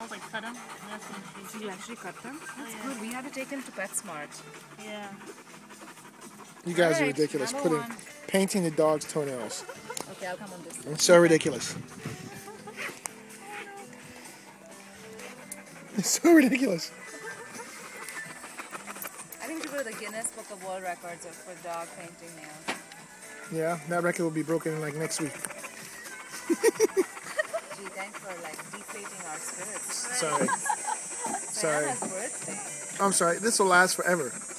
Like cut them? So you actually cut them? That's good. We had to take him to PetSmart. Yeah. You guys are Alright, ridiculous. Painting the dog's toenails. Okay, I'll come on this side. It's so ridiculous. It's so ridiculous. I think we should go to the Guinness Book of World Records for dog painting nails. Yeah, that record will be broken like next week. Gee, thanks for like deflating our spirits. Sorry. Diana's birthday. I'm sorry. This will last forever.